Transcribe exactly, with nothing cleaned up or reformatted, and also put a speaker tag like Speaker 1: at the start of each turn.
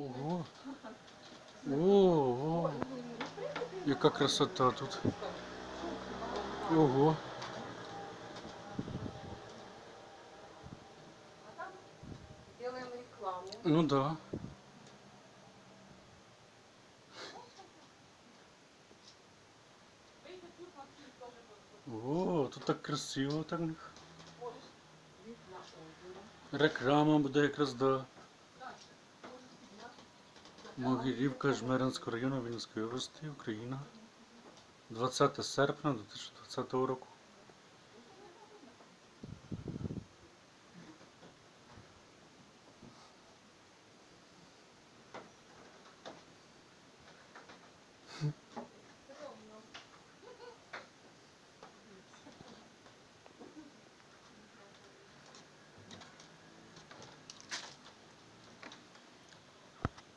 Speaker 1: Ого. Ого. Яка красота тут. Ого.
Speaker 2: Делаем рекламу.
Speaker 1: Ну да. О, тут так красиво так в них. Реклама буде якраз, да. Могилівка Жмеринського району Вінницької області, Україна. двадцяте серпня дві тисячі двадцятого року.